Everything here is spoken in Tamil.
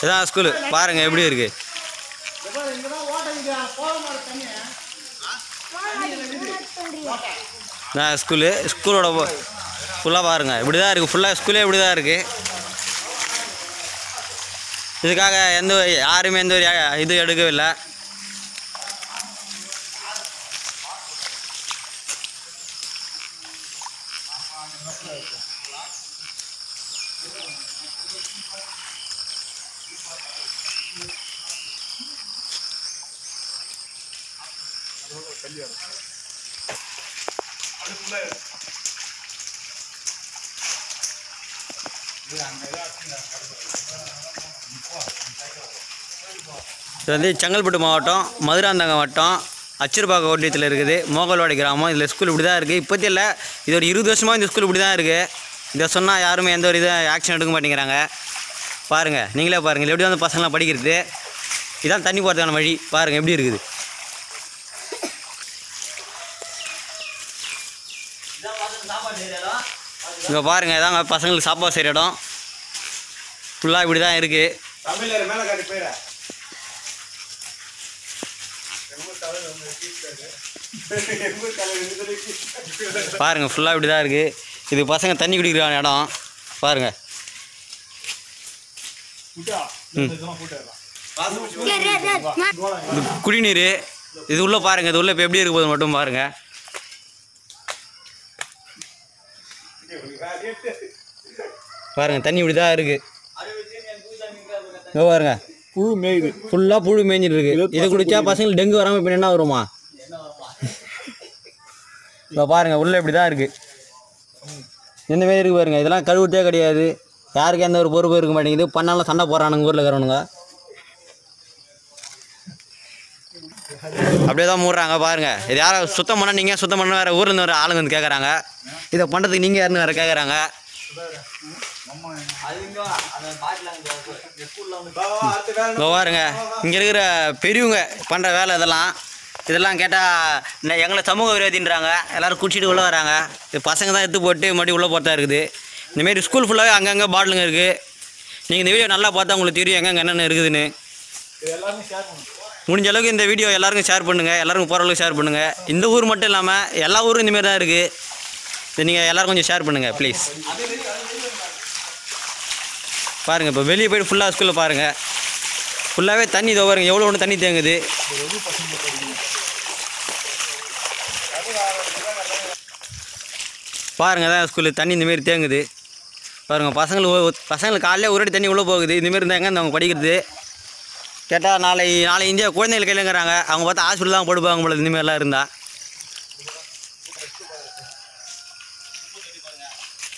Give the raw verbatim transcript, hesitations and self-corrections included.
இதான் ஸ்கூலு பாருங்கள் எப்படி இருக்குது. நான் ஸ்கூலு ஸ்கூலோட ஃபுல்லாக பாருங்கள் இப்படி தான் இருக்குது. ஃபுல்லாக ஸ்கூலே இப்படி தான் இருக்குது. இதுக்காக எந்த யாருமே எந்த ஒரு இது எடுக்கவில்லை. இது வந்து செங்கல்பட்டு மாவட்டம் மதுராந்தகம் வட்டம் அச்சிறுபாக்கம் ஒன்றியத்தில் இருக்குது மோகல்வாடி கிராமம். இதில் ஸ்கூல் இப்படி தான் இருக்குது. இப்போத்தி இல்லை, இது ஒரு இருபது வருஷமாக இந்த ஸ்கூல் இப்படி தான் இருக்குது. இதை சொன்னால் யாருமே எந்த ஒரு இதை ஆக்ஷன் எடுக்க மாட்டேங்கிறாங்க. பாருங்கள், நீங்களே பாருங்கள் எப்படி வந்து பசங்களாம் படிக்கிறது. இதான் தண்ணி போகிறதுக்கான வழி. பாருங்கள் எப்படி இருக்குது. இங்கே பாருங்கள், இதாங்க பசங்களுக்கு சாப்பாடு செய்கிற இடம். ஃபுல்லாக இப்படி தான் இருக்குது. பாருங்கள் ஃபுல்லாக இப்படி தான் இருக்குது. இது பசங்க தண்ணி குடிக்கிறான இடம். பாருங்கள். இது குடிநீர். இது உள்ளே பாருங்கள், இது உள்ளே இப்போ எப்படி இருக்கு போது மட்டும் பாருங்கள். பாருங்கள் தண்ணி இப்படி தான் இருக்குது. இங்கே பாருங்கள் புழு மேயுது. ஃபுல்லாக புழு மேய்ஞ்சிட்டு இருக்குது. இதை குடித்தா பசங்களுக்கு டெங்கு வராமல் இப்போ என்ன வருமா? இப்போ பாருங்கள் உள்ளே இப்படி தான் இருக்குது. எந்த மாரி இருக்குது பாருங்கள். இதெல்லாம் கழுவுட்டே கிடையாது. யாருக்கு எந்த ஒரு பொறுப்பு இருக்க மாட்டேங்குது. பண்ணாலும் சண்டை போடுறானுங்க ஊரில் இருக்கிறவனுங்க. அப்படியே தான் மூடுறாங்க. பாருங்கள், இது யாரும் சுத்தம் பண்ணால் நீங்கள் சுத்தம் பண்ண வேறு ஊர்லேருந்து வர ஆளுங்க வந்து கேட்குறாங்க. இதை பண்ணுறதுக்கு நீங்கள் யாருன்னு வேறு கேட்குறாங்க. பாருங்க, இங்கே இருக்கிற பெரியவங்க பண்ணுற வேலை இதெல்லாம். இதெல்லாம் கேட்டால் எங்களை சமூக விரோதின்றாங்க. எல்லோரும் குடிச்சிட்டு உள்ளே வராங்க. இது பசங்க தான் எடுத்து போட்டு மறுபடியும் உள்ளே போகிறதா இருக்குது. இந்தமாரி ஸ்கூல் ஃபுல்லாகவே அங்கங்கே பாட்டிலுங்க இருக்குது. நீங்கள் இந்த வீடியோ நல்லா பார்த்தா உங்களுக்கு தெரியும் எங்கெங்கே என்னென்ன இருக்குதுன்னு. முடிஞ்ச அளவுக்கு இந்த வீடியோ எல்லாருக்கும் ஷேர் பண்ணுங்கள். எல்லாருக்கும் போகிற அளவுக்கு ஷேர் பண்ணுங்கள். இந்த ஊர் மட்டும் இல்லாமல் எல்லா ஊரும் இந்தமாரி தான் இருக்குது. இது நீங்கள் எல்லோரும் கொஞ்சம் ஷேர் பண்ணுங்கள் ப்ளீஸ். பாருங்கள், இப்போ வெளியே போய்ட்டு ஃபுல்லாக ஸ்கூலில் பாருங்கள். ஃபுல்லாகவே தண்ணி இதோ பாருங்கள் எவ்வளோ ஒன்று தண்ணி தேங்குது. பாருங்கள் தான் ஸ்கூலு தண்ணி இந்தமாரி தேங்குது. பாருங்கள் பசங்களுக்கு பசங்களுக்கு காலையில் ஒரு அடி தண்ணி உள்ளே போகுது. இந்தமாரி இருந்தால் எங்கே அவங்க படிக்கிறது? கேட்டால் நாளை நாளை இந்தியா குழந்தைகள் கையிலங்கிறாங்க. அவங்க பார்த்தா ஹாஸ்பிட்டல் தான் போடுவாங்க போல இந்தமாரிலாம் இருந்தால்.